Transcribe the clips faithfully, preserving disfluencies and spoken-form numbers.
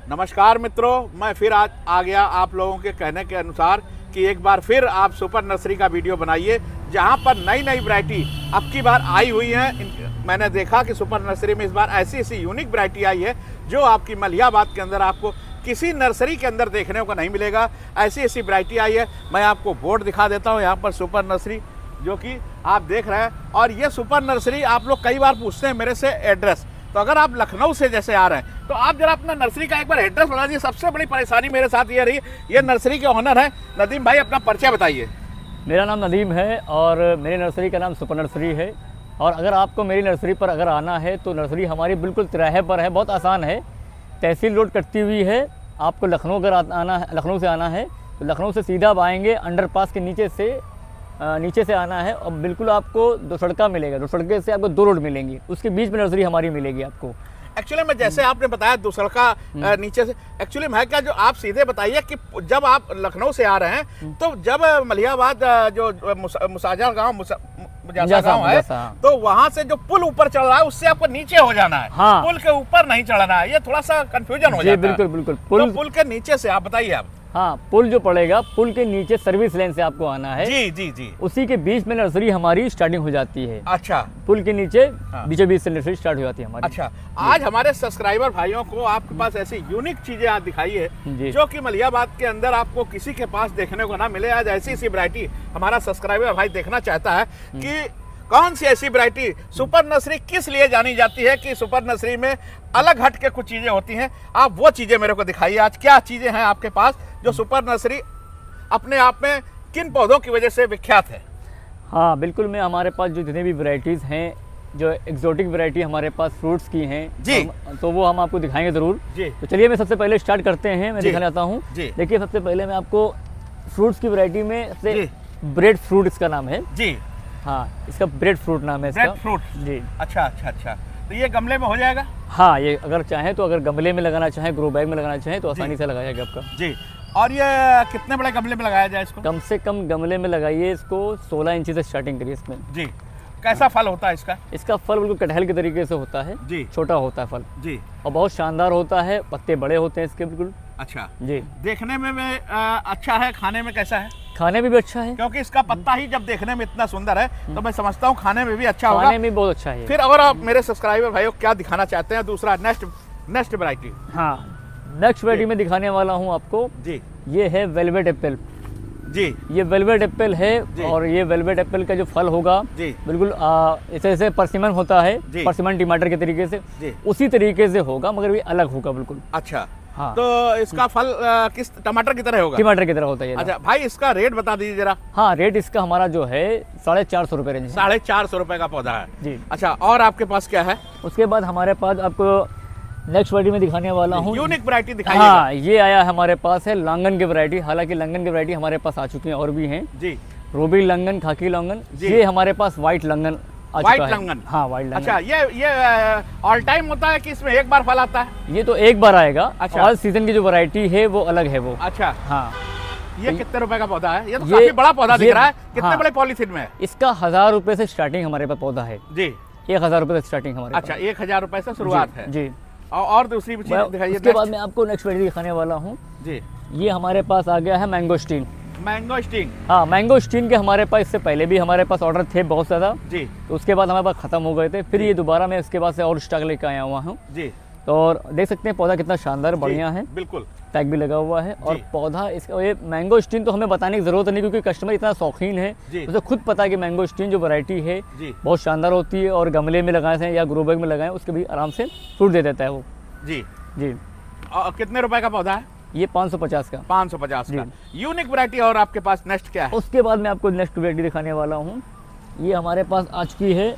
नमस्कार मित्रों, मैं फिर आज आ गया आप लोगों के कहने के अनुसार कि एक बार फिर आप सुपर नर्सरी का वीडियो बनाइए, जहां पर नई नई वैरायटी अब की बार आई हुई है। मैंने देखा कि सुपर नर्सरी में इस बार ऐसी ऐसी यूनिक वैरायटी आई है जो आपकी मलिहाबाद के अंदर आपको किसी नर्सरी के अंदर देखने को नहीं मिलेगा। ऐसी ऐसी वैरायटी आई है। मैं आपको बोर्ड दिखा देता हूँ, यहाँ पर सुपर नर्सरी जो कि आप देख रहे हैं। और ये सुपर नर्सरी आप लोग कई बार पूछते हैं मेरे से एड्रेस, तो अगर आप लखनऊ से जैसे आ रहे हैं तो आप जरा अपना नर्सरी का एक बार एड्रेस बता दीजिए। सबसे बड़ी परेशानी मेरे साथ ये रही, ये नर्सरी के ओनर है नदीम भाई, अपना परिचय बताइए। मेरा नाम नदीम है और मेरी नर्सरी का नाम सुपर नर्सरी है। और अगर आपको मेरी नर्सरी पर अगर आना है तो नर्सरी हमारी बिल्कुल तिराहे पर है, बहुत आसान है। तहसील रोड कटती हुई है। आपको लखनऊ अगर आना है, लखनऊ से आना है तो लखनऊ से सीधा आप आएँगे, अंडरपास के नीचे से नीचे से आना है और बिल्कुल आपको दो सड़का मिलेगा। दो सड़के से आपको दो रोड मिलेंगी, उसके बीच में नर्सरी हमारी मिलेगी आपको। एक्चुअली में जैसे आपने बताया दो सड़का नीचे से, एक्चुअली है क्या, जो आप सीधे बताइए कि जब आप लखनऊ से आ रहे हैं तो जब मलिहाबाद जो मुसाजा गाँव मुजासा गाँव है तो वहाँ से जो पुल ऊपर चल रहा है उससे आपको नीचे हो जाना है। हाँ। पुल के ऊपर नहीं चढ़ना है, ये थोड़ा सा कंफ्यूजन हो जाता है। बिल्कुल बिल्कुल पुल तो पुल के नीचे से आप बताइए आप। हाँ, पुल जो पड़ेगा, पुल के नीचे सर्विस लेन से आपको आना है। जी जी जी। उसी के बीच में नर्सरी हमारी स्टार्टिंग हो जाती है। अच्छा। पुल के नीचे हाँ। बीचों बीच से नर्सरी स्टार्ट हो जाती है हमारी। अच्छा, आज हमारे सब्सक्राइबर भाइयों को आपके पास ऐसी यूनिक चीजें आज दिखाई है जो कि मलिहाबाद के अंदर आपको किसी के पास देखने को ना मिले। आज ऐसी ऐसी वैरायटी हमारा सब्सक्राइबर भाई देखना चाहता है कि कौन सी ऐसी वैरायटी सुपर नर्सरी किस लिए जानी जाती है, कि सुपर नर्सरी में अलग हट के कुछ चीजें होती हैं। आप वो चीजें मेरे को दिखाइए, आज क्या चीजें हैं आपके पास जो सुपर नर्सरी अपने आप में किन पौधों की वजह से विख्यात है। हाँ बिल्कुल, मैं हमारे पास जो जितने भी वैरायटीज हैं, जो एक्सोटिक वैरायटी हमारे पास फ्रूट्स की हैं जी, तो वो हम आपको दिखाएंगे जरूर जी। तो चलिए मैं सबसे पहले स्टार्ट करते हैं, मैं दिखाना चाहता हूँ। देखिए सबसे पहले मैं आपको फ्रूट्स की वैरायटी में से ब्रेड फ्रूट इसका नाम है जी। हाँ, इसका ब्रेड फ्रूट नाम है इसका। ब्रेड फ्रूट जी। अच्छा अच्छा अच्छा, तो ये गमले में हो जाएगा। हाँ, ये अगर चाहें तो अगर गमले में लगाना चाहें, ग्रो बैग में लगाना चाहें तो आसानी से लगाया जाएगा आपका जी। और ये कितने बड़े गमले में लगाया जाए इसको? कम से कम गमले में लगाइए इसको, सोलह इंची से स्टार्टिंग करिए इसमें जी। कैसा फल होता है इसका? इसका फल बिल्कुल कटहल के तरीके से होता है जी, छोटा होता है फल जी और बहुत शानदार होता है। पत्ते बड़े होते हैं इसके बिल्कुल। अच्छा जी। देखने में भी अच्छा है, खाने में कैसा है? खाने में भी अच्छा है, क्योंकि इसका पत्ता ही जब देखने में इतना सुंदर है तो मैं समझता हूँ खाने में भी अच्छा होगा। खाने में बहुत अच्छा है। फिर और आप मेरे सब्सक्राइबर भाइयों क्या दिखाना चाहते हैं दूसरा नेक्स्ट नेक्स्ट वैरायटी? हाँ, नेक्स्ट वैरायटी में दिखाने वाला हूँ आपको जी। ये है वेलवेट एप्पल जी। ये वेलवेट एप्पल है और ये वेलवेट एप्पल का जो फल होगा जी बिल्कुल ऐसे ऐसे परसिमन होता है, परसिमन टमाटर के तरीके से उसी तरीके से होगा, मगर भी अलग होगा बिल्कुल। अच्छा। हाँ। तो इसका फल आ, किस टमाटर की तरह होगा? टमाटर की तरह होता है। अच्छा भाई, इसका रेट बता दीजिए जरा। हाँ, रेट इसका हमारा जो है साढ़े चार सौ रुपए रेंज। साढ़े चार सौ रुपए का पौधा है जी। अच्छा, और आपके पास क्या है? उसके बाद हमारे पास आपको नेक्स्ट वैरायटी में दिखाने वाला हूँ, यूनिक वैरायटी दिखाइए। हाँ, ये आया हमारे पास है लांगन की वैरायटी। हालांकि लांगन की वैरायटी हमारे पास आ चुकी है और भी हैं जी। रूबी लांगन, खाकी लांगन, ये हमारे पास व्हाइट लांगन। व्हाइट लांगन। हाँ, व्हाइट लांगन। अच्छा, ये ये ऑल टाइम होता है कि इसमें एक बार फल आता है? ये तो एक बार आएगा। अच्छा। ऑल सीजन की जो वैरायटी है वो अलग है वो। अच्छा। हाँ। ये कितने रुपए का पौधा है? ये तो काफी बड़ा पौधा दिख रहा है। कितने बड़े पॉलीथीन में है? इसका हजार रुपए से स्टार्टिंग हमारे पास पौधा है जी। एक हजार रुपए से स्टार्टिंग हमारे। अच्छा, एक हजार रुपए से शुरुआत है जी। और दूसरी चीज दिखाइए। उसके बाद मैं आपको नेक्स्ट वैरायटी दिखाने वाला हूँ जी। ये हमारे पास आ गया है मैंगोस्टीन। मैंगोस्टीन। हाँ, मैंगोस्टीन के हमारे पास इससे पहले भी हमारे पास ऑर्डर थे बहुत ज़्यादा जी। तो उसके बाद हमारे पास खत्म हो गए थे, फिर ये दोबारा मैं उसके बाद से और स्टॉक लेकर आया हुआ हूँ जी। तो और देख सकते हैं पौधा कितना शानदार बढ़िया है, बिल्कुल टैग भी लगा हुआ है। और पौधा इसका ये मैंगोस्टीन तो हमें बताने की जरूरत नहीं, क्योंकि कस्टमर इतना शौकीन है, उसे खुद पता है कि मैंगोस्टीन जो वैरायटी है बहुत शानदार होती है और गमले में लगाए हैं या ग्रो बैग में लगाए उसके भी आराम से फ्रूट दे देता है वो जी जी। और कितने रुपए का पौधा है ये? पाँच सौ पचास का। पाँच सौ पचास का यूनिक वैरायटी। और आपके पास नेक्स्ट क्या है? उसके बाद मैं आपको नेक्स्ट वैरायटी दिखाने वाला हूँ। ये हमारे पास आज की है,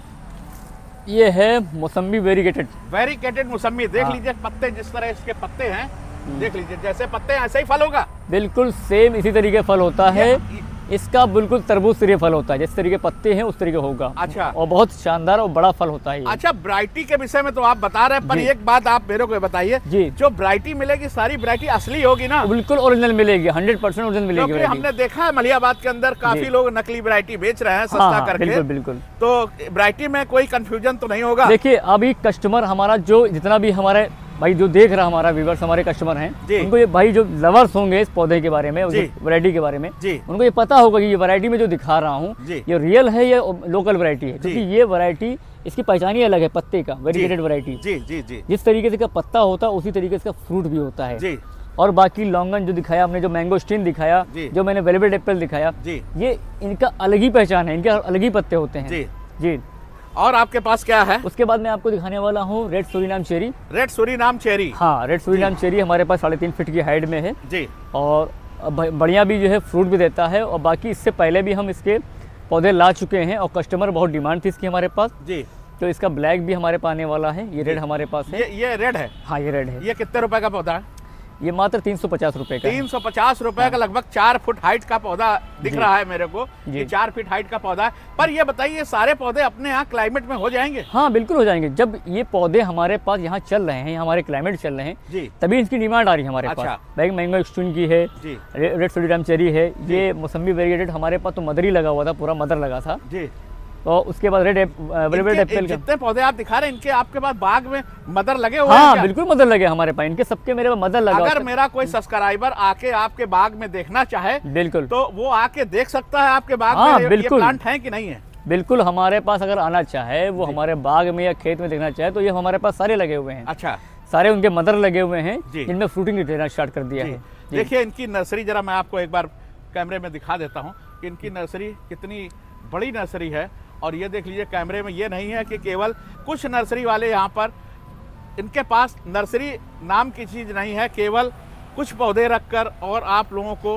ये है मौसम्बी वेरीकेटेड। वेरीकेटेड मौसम्बी। देख हाँ। लीजिए पत्ते, जिस तरह इसके पत्ते हैं देख लीजिए, जैसे पत्ते ऐसे ही फल होगा। बिल्कुल सेम इसी तरीके फल होता है। इसका बिल्कुल तरबूज तरह फल होता है, जिस तरीके पत्ते हैं उस तरीके होगा। अच्छा। और बहुत शानदार और बड़ा फल होता है। अच्छा, वैरायटी के विषय में तो आप बता रहे हैं, पर एक बात आप मेरे को बताइए जी, जो वैरायटी मिलेगी सारी वैरायटी असली होगी ना? बिल्कुल ओरिजिनल मिलेगी, हंड्रेड परसेंट ओरिजिनल मिलेगी। क्योंकि हमने देखा है मलिहाबाद के अंदर काफी लोग नकली वैरायटी बेच रहे हैं सस्ता हाँ, करके। बिल्कुल बिल्कुल। तो वैरायटी में कोई कंफ्यूजन तो नहीं होगा? देखिए, अभी कस्टमर हमारा जो जितना भी हमारे भाई जो देख रहा हमारा व्यूअर्स, हमारे कस्टमर हैं, उनको ये भाई जो लवर्स होंगे इस पौधे के बारे में, वैरायटी के बारे में, उनको ये पता होगा कि ये वैरायटी में जो दिखा रहा हूँ ये रियल है, ये लोकल वैरायटी है, क्योंकि ये वैरायटी इसकी पहचान ही अलग है पत्ते का, वेरीगेटेड वैरायटी। जी जी जी। जिस तरीके से का पत्ता होता है उसी तरीके से का फ्रूट भी होता है जी। और बाकी लॉन्गन जो दिखाया हमने, जो मैंगोस्टीन दिखाया, जो मैंने वेलवेट एप्पल दिखाया, ये इनका अलग ही पहचान है, इनके अलग ही पत्ते होते हैं जी जी। और आपके पास क्या है? उसके बाद मैं आपको दिखाने वाला हूँ red Suriname cherry. Red Suriname cherry, हाँ, रेड सूरीनाम चेरी हमारे पास साढ़े तीन फीट की हाइट में है जी, और बढ़िया भी जो है फ्रूट भी देता है। और बाकी इससे पहले भी हम इसके पौधे ला चुके हैं और कस्टमर बहुत डिमांड थी इसकी हमारे पास जी। तो इसका ब्लैक भी हमारे पास आने वाला है, ये रेड हमारे पास है। ये ये रेड है? हाँ, ये रेड है। ये कितने रुपए का पौधा है? ये मात्र तीन सौ पचास रुपए का। तीन सौ पचास रुपए का लगभग चार फुट हाइट का पौधा दिख रहा है मेरे को। ये चार फीट हाइट का पौधा है। पर ये बताइए, सारे पौधे अपने यहाँ क्लाइमेट में हो जाएंगे? हाँ, बिल्कुल हो जाएंगे। जब ये पौधे हमारे पास यहाँ चल रहे हैं, हमारे क्लाइमेट चल रहे हैं, तभी इसकी डिमांड आ रही है हमारे अच्छा। पास। बैग मैंगोस्टीन की है, रेड सूरीनाम चेरी है, ये मौसमी वेरीगेटेड हमारे पास तो मदर ही लगा हुआ था, पूरा मदर लगा था जी। तो उसके बाद रेड वेलवेट एप्पल। जितने पौधे आप दिखा रहे हैं, इनके आपके पास बाग में मदर लगे हुए हैं? हाँ, क्या? बिल्कुल मदर लगे हमारे पास, इनके सबके मेरे पास मदर लगा। अगर मेरा कोई सब्सक्राइबर आके आपके बाग में देखना चाहे, बिल्कुल, तो वो आके देख सकता है आपके बाग हाँ, में बिल्कुल। ये प्लांट है कि नहीं है? बिल्कुल, हमारे पास अगर आना चाहे, वो हमारे बाग में या खेत में देखना चाहे, तो ये हमारे पास सारे लगे हुए हैं। अच्छा, सारे उनके मदर लगे हुए हैं, जिनमें फ्रूटिंग देना स्टार्ट कर दिया है। देखिए इनकी नर्सरी जरा मैं आपको एक बार कैमरे में दिखा देता हूँ कि इनकी नर्सरी कितनी बड़ी नर्सरी है। और ये देख लीजिए कैमरे में, ये नहीं है कि केवल कुछ नर्सरी वाले यहाँ पर, इनके पास नर्सरी नाम की चीज़ नहीं है, केवल कुछ पौधे रखकर और आप लोगों को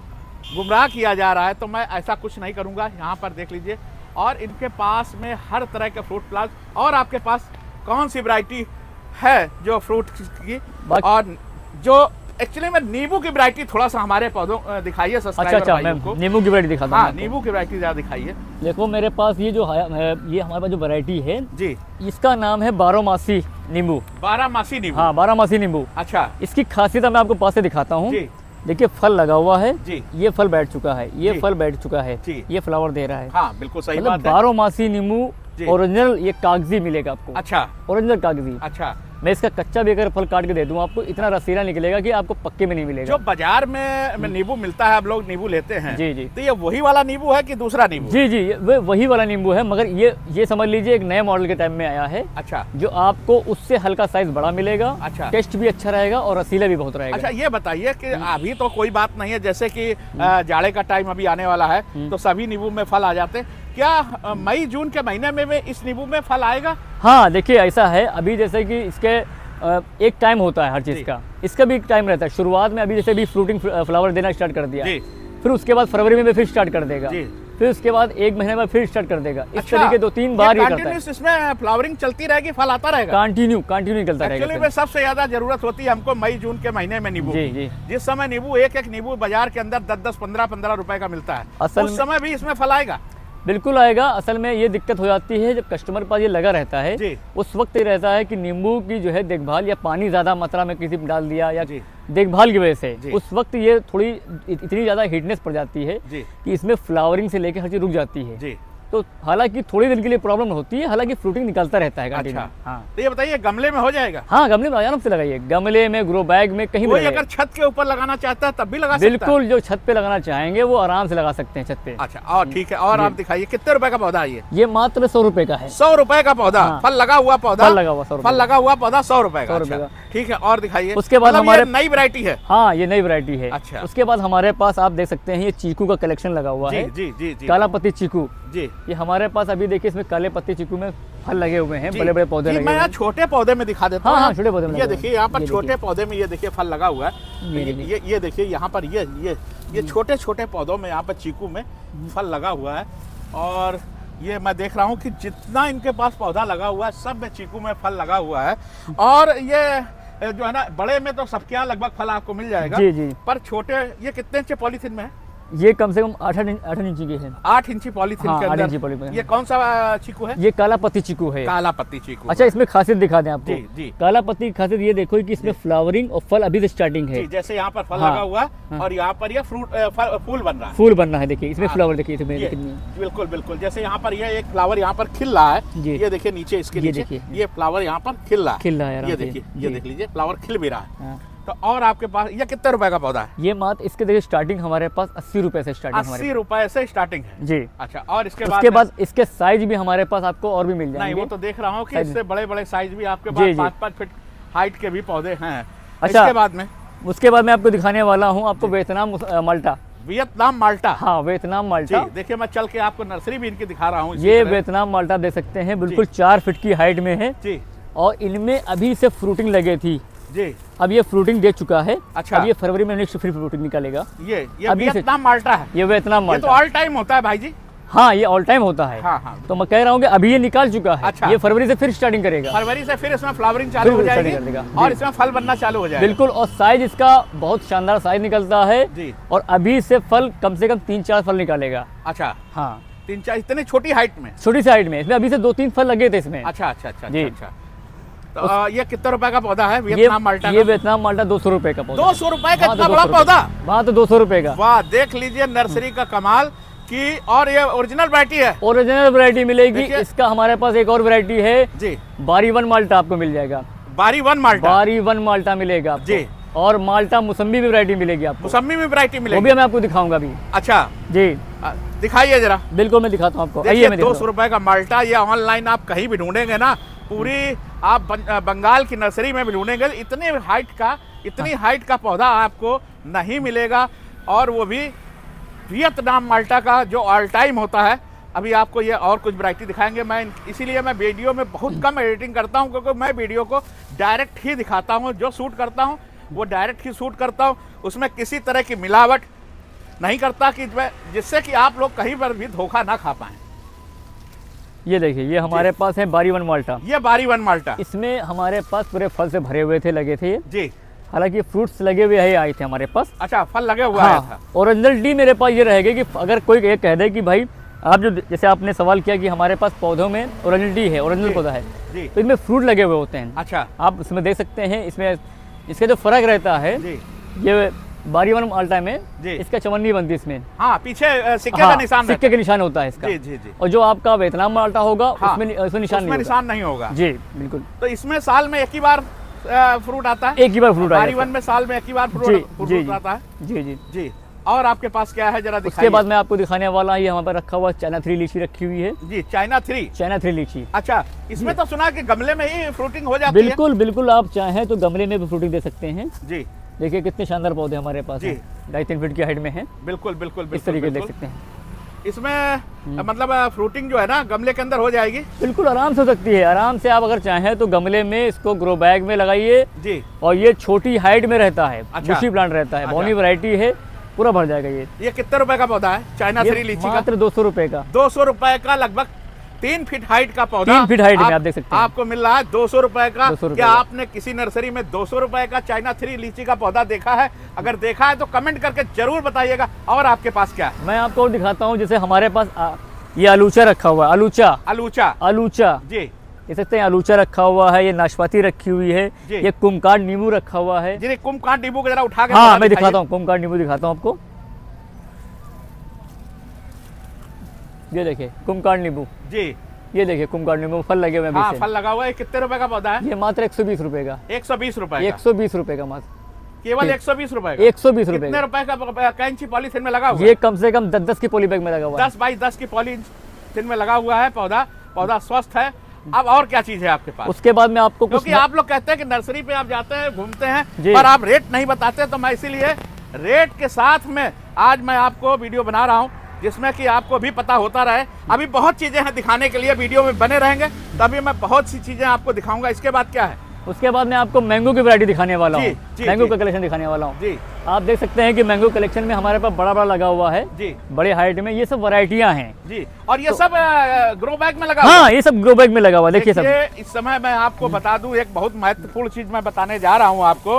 गुमराह किया जा रहा है। तो मैं ऐसा कुछ नहीं करूँगा। यहाँ पर देख लीजिए, और इनके पास में हर तरह के फ्रूट प्लांट। और आपके पास कौन सी वैरायटी है जो फ्रूट की, और जो एक्चुअली में नींबू की वैरायटी थोड़ा सा हमारे पौधों दिखाइए सब्सक्राइबर अच्छा, अच्छा, मैं नींबू की वैरायटी दिखाता हूं। हाँ, नींबू की वैरायटी ज़्यादा दिखाइए। देखो मेरे पास ये जो है, ये हमारे पास जो वैरायटी है जी, इसका नाम है बारहमासी नींबू। बारहमासी नींबू? हाँ, बारहमासी नींबू। अच्छा, इसकी खासियत मैं आपको पास से दिखाता हूँ। देखिए फल लगा हुआ है जी, ये फल बैठ चुका है, ये फल बैठ चुका है, ये फ्लावर दे रहा है। हाँ, बिल्कुल सही बात है। बारहमासी नींबू ओरिजिनल, ये कागजी मिलेगा आपको। अच्छा, ओरिजिनल कागजी। अच्छा, मैं इसका कच्चा भी अगर फल काट के दे दूं आपको, इतना रसीला निकलेगा कि आपको पक्के में नहीं मिलेगा। जो बाजार में, में नींबू मिलता है, आप लोग नींबू लेते हैं जी जी, तो ये वही वाला नींबू है कि दूसरा नींबू? जी जी, ये वही वाला नींबू है, मगर ये ये समझ लीजिए एक नए मॉडल के टाइम में आया है। अच्छा, जो आपको उससे हल्का साइज बड़ा मिलेगा। अच्छा, टेस्ट भी अच्छा रहेगा और रसीला भी बहुत रहेगा। अच्छा, ये बताइए कि अभी तो कोई बात नहीं है, जैसे कि जाड़े का टाइम अभी आने वाला है, तो सभी नींबू में फल आ जाते हैं। क्या मई जून के महीने में भी इस नींबू में फल आएगा? हाँ, देखिए ऐसा है, अभी जैसे कि इसके एक टाइम होता है हर चीज का, इसका भी एक टाइम रहता है। शुरुआत में अभी जैसे भी फ्रूटिंग फ्लावर देना स्टार्ट कर दिया, फिर उसके बाद फरवरी में फिर स्टार्ट कर देगा, फिर उसके बाद एक महीने में फिर स्टार्ट कर देगा। इस अच्छा, तरीके दो तीन बार ये करता है। इसमें फ्लावरिंग चलती रहेगी, फल आता रहेगा कंटिन्यू कंटिन्यू चलता रहेगा। एक्चुअली में सबसे ज्यादा जरूरत होती है हमको मई जून के महीने में नींबू की। जिस समय नींबू एक एक नींबू बाजार के अंदर दस दस पंद्रह पंद्रह रुपए का मिलता है, उस समय भी इसमें फल आएगा? बिल्कुल आएगा। असल में ये दिक्कत हो जाती है जब कस्टमर पास ये लगा रहता है, उस वक्त ये रहता है कि नींबू की जो है देखभाल, या पानी ज्यादा मात्रा में किसी डाल दिया, या देखभाल की वजह से उस वक्त ये थोड़ी इतनी ज्यादा हीटनेस पड़ जाती है कि इसमें फ्लावरिंग से लेकर हर चीज रुक जाती है। तो हालांकि थोड़ी दिन के लिए प्रॉब्लम होती है, हालांकि फ्रूटिंग निकलता रहता है। अच्छा, हाँ। तो ये बताइए गमले में हो जाएगा? हाँ, गमले में आराम से लगाइए, गमले में, ग्रो बैग में, कहीं भी। अगर छत के ऊपर लगाना चाहता है तब भी लगा सकता है? बिल्कुल, जो छत पे लगाना चाहेंगे वो आराम से लगा सकते हैं छत पे। अच्छा, और ठीक है। और आप दिखाइए कितने रुपए का पौधा है? ये मात्र सौ रुपए का है। सौ रुपए का पौधा? हाँ। फल लगा हुआ पौधा? फल लगा हुआ फल लगा हुआ पौधा सौ रुपए का। ठीक है, और दिखाइए। उसके बाद हमारे नई वैरायटी है? हाँ, ये नई वैरायटी है। अच्छा, उसके बाद हमारे पास आप देख सकते हैं ये चीकू का कलेक्शन लगा हुआ है। जी जी जी, काला पत्ती चीकू जी। ये हमारे पास अभी देखिए, इसमें काले पत्ती चीकू में फल लगे हुए हैं, बड़े बड़े पौधे लगे हुए हैं। मैं छोटे पौधे में दिखा देता हूँ। हाँ, छोटे पौधे में ये देखिए, यहाँ पर छोटे पौधे में ये देखिए फल लगा हुआ है। ये ये देखिए यहाँ पर ये ये ये छोटे छोटे पौधों में यहाँ पर चीकू में फल लगा हुआ है। और ये मैं देख रहा हूँ कि जितना इनके पास पौधा लगा हुआ है, सब में चीकू में फल लगा हुआ है। और ये जो है ना, बड़े में तो सबके यहाँ लगभग फल आपको मिल जाएगा। जी जी। पर छोटे, ये कितने इंच पॉलीथीन में है? ये कम से कम आठ आठ इंची की है। आठ इंची पॉलीथीन हाँ, के अंदर। इंची पॉलीथीन। ये कौन सा चीकू है? ये काला पत्ती चीकू है। काला पत्ती चीकू। अच्छा, इसमें खासियत दिखा दें आपको। जी, जी। काला पत्ती की खासियत ये देखो कि इसमें फ्लावरिंग और फल अभी से स्टार्टिंग है। जैसे यहाँ पर फल हाँ, लगा हुआ हाँ, और यहाँ पर ये फ्रूट फूल बन रहा है। फूल बन रहा है, देखिए इसमें हाँ, फ्लावर देखिए इसमें। बिल्कुल बिल्कुल, जैसे यहाँ पर ये एक फ्लावर यहाँ पर खिल रहा है। ये देखिए नीचे इसके नीचे ये फ्लावर यहाँ पर खिल रहा है। खिल रहा है, ये देखिए, ये देख लीजिए फ्लावर खिल भी रहा है। तो और आपके पास ये कितने रुपए का पौधा है? ये मात्र इसके देखिए स्टार्टिंग हमारे पास अस्सी रुपए से स्टार्टिंग अस्सी रुपए से स्टार्टिंग है जी। अच्छा, और इसके बाद उसके बाद इसके साइज भी हमारे पास आपको और भी मिल जाएंगे। नहीं, वो तो देख रहा हूँ कि इससे बड़े बड़े साइज भी आपके पास पाँच पाँच फीट हाइट के भी पौधे हैं। अच्छा, इसके बाद में उसके बाद मैं आपको दिखाने वाला हूँ आपको वियतनाम माल्टा। वियतनाम माल्टा? हाँ, वियतनाम माल्टा। देखिए मैं चल के आपको नर्सरी भी इनकी दिखा रहा हूँ। ये वियतनाम माल्टा देख सकते हैं, बिल्कुल चार फीट की हाइट में है जी। और इनमें अभी से फ्रूटिंग लगे थी जी। अब ये फ्रूटिंग दे चुका है। अच्छा, अब ये फरवरी में नेक्स्ट फिर फ्रूटिंग निकालेगा। ये ये वियतनाम माल्टा है। ये वियतनाम माल्टा ये तो ऑल टाइम होता है भाई जी। हाँ, ये ऑल टाइम होता है। हाँ, हाँ। तो मैं कह रहा हूँ कि अभी ये निकाल चुका है। अच्छा। ये फरवरी से फिर स्टार्टिंग करेगा। फरवरी से फिर इसमें फ्लावरिंग चालू हो जाएगी और इसमें फल बनना चालू हो जाएगा। बिल्कुल, और साइज इसका बहुत शानदार साइज निकलता है जी। और अभी से फल कम से कम तीन चार फल निकालेगा। अच्छा, हाँ, तीन चार, इतनी छोटी हाइट में? छोटी सी हाइट में। इसमें अभी से दो तीन फल लगे थे इसमें। अच्छा अच्छा अच्छा जी। अच्छा, तो आ, ये कितने रुपए का पौधा है वियतनाम माल्टा? ये वियतनाम माल्टा दो सौ रुपए का पौधा। दो सौ रुपए का इतना बड़ा पौधा? वहाँ तो दो सौ रुपए का। वाह, देख लीजिए नर्सरी का कमाल की। और ये ओरिजिनल वैरायटी है? ओरिजिनल वैरायटी मिलेगी। इसका हमारे पास एक और वैरायटी है जी, बारी वन माल्टा आपको मिल जाएगा। बारी वन माल्टा? बारी वन माल्टा मिलेगा जी। और माल्टा मौसम्बी भी वैरायटी मिलेगी आपको। मौसम्बी भी वैरायटी मिलेगी? वो भी मैं आपको दिखाऊंगा अभी। अच्छा जी, दिखाइए जरा। बिल्कुल, मैं दिखाता हूँ आपको। दो सौ रुपए का माल्टा, ये ऑनलाइन आप कहीं भी ढूंढेंगे ना, पूरी आप बंगाल की नर्सरी में भी ढूंढेंगे, इतने हाइट का इतनी हाइट का पौधा आपको नहीं मिलेगा। और वो भी वियतनाम माल्टा का जो ऑल टाइम होता है। अभी आपको ये और कुछ वैरायटी दिखाएंगे। मैं इसीलिए मैं वीडियो में बहुत कम एडिटिंग करता हूँ, क्योंकि मैं वीडियो को डायरेक्ट ही दिखाता हूँ। जो शूट करता हूँ वो डायरेक्ट ही शूट करता हूँ, उसमें किसी तरह की मिलावट नहीं करता कि जिससे कि आप लोग कहीं पर भी धोखा ना खा पाएं। ये देखिए, ये हमारे पास है बारी वन माल्टा। ये बारी वन माल्टा, इसमें हमारे पास पूरे फल से भरे हुए थे, लगे थे जी। हालांकि फ्रूट्स लगे हुए ही आए थे हमारे पास। अच्छा, फल लगे हुआ हाँ, आया था। ओरिजिनलिटी मेरे पास ये रहेगी कि अगर कोई ये कह दे कि भाई आप जो जैसे आपने सवाल किया कि हमारे पास पौधों में ओरिजिनलिटी है, ओरिजिनल पौधा है, तो इनमें फ्रूट लगे हुए होते हैं। अच्छा, आप इसमें देख सकते हैं। इसमें इसका जो फर्क रहता है जी, ये बारी वन माल्टा में इसका चवन्नी बनती है इसमें। हाँ, पीछे सिक्के हाँ, का निशान, सिक्के का निशान होता है इसका जी, जी, जी। और जो आपका वियतनाम माल्टा होगा हाँ, उसमें उसमें निशान नहीं, निशान नहीं होगा जी। बिल्कुल। तो इसमें साल में एक ही बार फ्रूट आता है? एक ही बार फ्रूट आता है। बारी वन में साल में एक ही बार फ्रूट आता है जी जी जी। और आपके पास क्या है जरा दिखाइए। उसके बाद मैं आपको दिखाने वाला, ये हमारे पास रखा हुआ चाइना थ्री लीची रखी हुई है जी। China three? China three lychee. अच्छा, इसमें तो सुना कि गमले में ही फ्रूटिंग हो जाती है? बिल्कुल बिल्कुल, आप चाहें तो गमले में भी फ्रूटिंग दे सकते हैं जी। देखिए कितने शानदार पौधे हमारे पास हैं, ढाई तीन फीट की हाइट में है। बिल्कुल बिल्कुल, इस तरीके देख सकते हैं। इसमें मतलब फ्रूटिंग जो है ना गमले के अंदर हो जाएगी? बिल्कुल, आराम से हो सकती है। आराम से आप अगर चाहें तो गमले में इसको ग्रो बैग में लगाइए जी। और ये छोटी हाइट में रहता है, बुशी प्लांट रहता है, बोनी वैरायटी है, पूरा भर जाएगा। ये ये कितने रुपए का पौधा है चाइना थ्री लीची का? मात्र दो सौ रुपए का। दो सौ रुपए का, लगभग तीन फीट हाइट का पौधा, तीन फीट हाइट में आप देख सकते हैं, आपको मिल रहा है दो सौ रुपए का। क्या आपने किसी नर्सरी में दो सौ रुपए का चाइना थ्री लीची का पौधा देखा है? अगर देखा है तो कमेंट करके जरूर बताइएगा। और आपके पास क्या है? मैं आपको दिखाता हूँ। जैसे हमारे पास आ, ये आलूचा रखा हुआ है। आलूचा आलूचा आलूचा जी, देख सकते हैं। आलूचा रखा हुआ है, ये नाशपाती रखी हुई है, ये कुमकांड नींबू रखा हुआ है जी। कुमकांड नींबू को जरा उठा के हाँ मैं दिखाता हूँ। कुमकांड नींबू दिखाता हूँ आपको। ये देखिए कुमकांड नींबू जी। ये देखिए कुमकांड नींबू फल लगे हुए हैं। हाँ, फल लगा हुआ है। कितने रुपए का पौधा है? ये मात्र एक सौ बीस रुपए का। एक सौ बीस रुपए एक सौ बीस रुपए का मात्र, केवल एक सौ बीस रुपए? एक सौ बीस रुपए। कितने रुपए का कैंची पॉलीथिन में लगा हुआ? ये कम से कम दस दस की पॉली बैग में लगा हुआ है। दस बाई दस की पॉलीथिन में लगा हुआ है पौधा। पौधा स्वस्थ है। अब और क्या चीज है आपके पास? उसके बाद में आपको, क्योंकि आप लोग कहते हैं कि नर्सरी पे आप जाते हैं, घूमते हैं, पर आप रेट नहीं बताते, तो मैं इसीलिए रेट के साथ में आज मैं आपको वीडियो बना रहा हूँ, जिसमें कि आपको भी पता होता रहे। अभी बहुत चीजें हैं दिखाने के लिए, वीडियो में बने रहेंगे तभी मैं बहुत सी चीजें आपको दिखाऊंगा। इसके बाद क्या है? उसके बाद मैं आपको मैंगो की वैरायटी दिखाने वाला हूँ, मैंगो का कलेक्शन दिखाने वाला हूँ जी। आप देख सकते हैं कि मैंगो कलेक्शन में हमारे पास बड़ा बड़ा लगा हुआ है जी, बड़े हाइट में। ये सब वैरायटियां हैं जी। और ये तो, सब ग्रो बैग में लगा हाँ हुआ? ये सब ग्रो बैग में लगा हुआ। देखिए सब इस समय मैं आपको बता दूं, एक बहुत महत्वपूर्ण चीज मैं बताने जा रहा हूँ आपको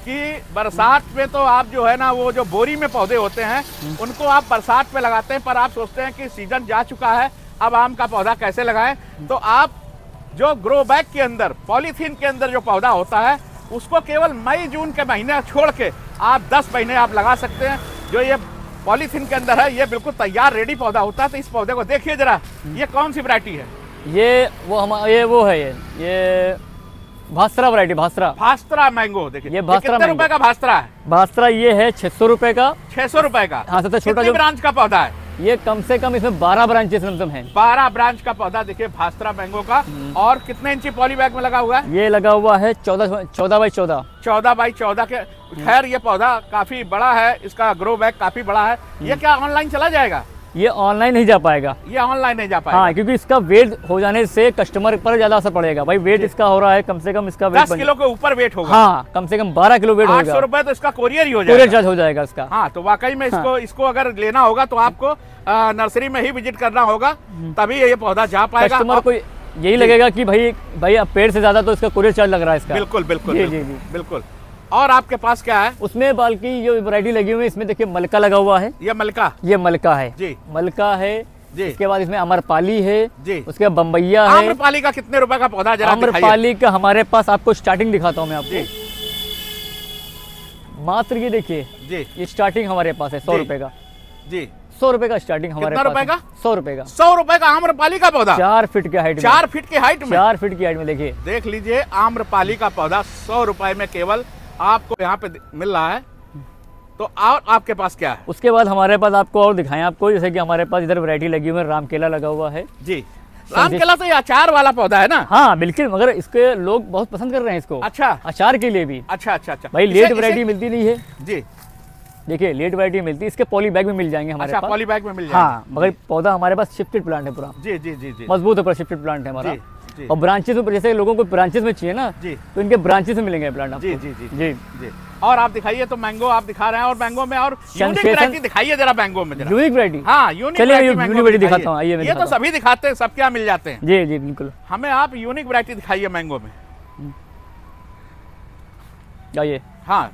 कि बरसात में तो आप जो है ना वो जो बोरी में पौधे होते हैं उनको आप बरसात में लगाते हैं, पर आप सोचते हैं कि सीजन जा चुका है, अब आम का पौधा कैसे लगाएं। तो आप जो ग्रो बैग के अंदर पॉलीथीन के अंदर जो पौधा होता है उसको केवल मई जून के महीने छोड़ के आप दस महीने आप लगा सकते हैं। जो ये पॉलीथीन के अंदर है ये बिल्कुल तैयार रेडी पौधा होता है। तो इस पौधे को देखिए जरा, ये कौन सी वैरायटी है? ये वो हमारा ये वो है ये ये भास्त्रा वैरायटी, भास्त्रा भास्त्रा मैंगो। देखिए ये भास्त्रा कितने रुपए का भास्त्रा है? भास्त्रा ये है छह सौ रुपए का। छह सौ रुपए का? हाँ, सबसे छोटा जो ब्रांच का पौधा है ये, कम से कम इसमें बारह ब्रांचेस है। बारह ब्रांच का पौधा देखिए भास्त्रा मैंगो का। और कितने इंची पॉली बैग में लगा हुआ है? ये लगा हुआ है चौदह चौदह बाई चौदह चौदह बाई चौदह के। खैर ये पौधा काफी बड़ा है, इसका ग्रो बैग काफी बड़ा है। ये क्या ऑनलाइन चला जाएगा? ये ऑनलाइन नहीं जा पाएगा। ये ऑनलाइन नहीं जा पाएगा। हाँ, क्योंकि इसका वेट हो जाने से कस्टमर पर ज्यादा असर पड़ेगा। भाई वेट इसका हो रहा है कम से कम इसका वेट दस किलो के ऊपर वेट होगा। हाँ, कम से कम बारह किलो वेट होगा। आठ सौ रुपए तो इसका कोरियर ही हो जाएगा। कोरियर चार्ज हो जाएगा इसका। हाँ, तो वाकई में इसको हाँ। इसको अगर लेना होगा तो आपको नर्सरी में ही विजिट करना होगा, तभी ये पौधा जा पाएगा। कस्टमर को यही लगेगा कि भाई भाई अब पेड़ से ज्यादा तो इसका कोरियर चार्ज लग रहा है इसका। बिल्कुल बिल्कुल जी जी जी बिल्कुल। और आपके पास क्या है? उसमें बाल्कि जो वैरायटी लगी हुई है इसमें देखिए मलका लगा हुआ है। ये मलका ये मलका है जी, मलका है जी। उसके बाद इसमें अमरपाली है जी, उसके बाद बम्बैया है। आम्रपाली का कितने रुपए का पौधा जरा दिखाइए? आम्रपाली का हमारे पास आपको स्टार्टिंग दिखाता हूँ मैं आपको। मात्र ये देखिए जी, ये स्टार्टिंग हमारे पास है सौ रुपए का जी। सौ रुपए का स्टार्टिंग हमारे पास रुपए का? सौ रुपए का। सौ रुपए का आम्रपाली का पौधा चार फीट की हाइट में। चार फीट की हाइट में चार फीट की हाइट में देखिए, देख लीजिए आम्रपाली का पौधा सौ रुपए में केवल आपको यहाँ पे मिल रहा है। तो और आपके पास क्या है? उसके बाद हमारे पास आपको और दिखाएं आपको, जैसे कि हमारे पास इधर वैरायटी लगी हुई है, राम केला लगा हुआ है जी। राम केला तो ये अचार वाला पौधा है ना? हाँ बिल्कुल, मगर इसके लोग बहुत पसंद कर रहे हैं इसको। अच्छा, अचार के लिए भी। अच्छा अच्छा अच्छा भाई लेट वैरायटी मिलती नहीं है जी। देखिए लेट वैरायटी मिलती है, इसके पॉली बैग में मिल जाएंगे हमारे अच्छा, पास। पॉली बैग में मिल जाएंगे। हाँ, मगर पौधा हमारे पास शिफ्टेड प्लांट है पूरा। जी जी जी जी, मजबूत है, शिफ्टेड प्लांट है हमारा। जी। और ब्रांचेस में जैसे लोगों को ब्रांचेस में चाहिए ना जी, तो इनके ब्रांचेस में मिलेंगे प्लांट आपको। जी जी जी जी जी। और आप दिखाइए, तो मैंगो आप दिखा रहे हैं, और मैंगो में और यूनिक वैरायटी दिखाइए जरा। मैंगो में यूनिक वैरायटी? हाँ यूनिक वैरायटी दिखाता हूँ। आइए, ये तो सभी दिखाते हैं, सब क्या मिल जाते हैं। जी जी बिल्कुल। हमें आप यूनिक वैरायटी दिखाइए मैंगो में। आइए। हाँ,